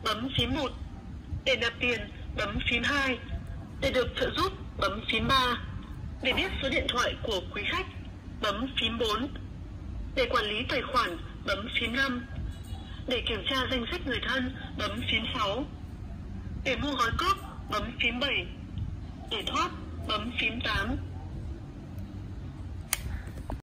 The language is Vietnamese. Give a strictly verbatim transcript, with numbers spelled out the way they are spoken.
bấm phím một. Để nạp tiền, bấm phím hai. Để được trợ giúp, bấm phím ba. Để biết số điện thoại của quý khách, bấm phím bốn. Để quản lý tài khoản, bấm phím năm. Để kiểm tra danh sách người thân, bấm phím sáu. Để mua gói cước, bấm phím bảy. Để thoát, bấm phím tám.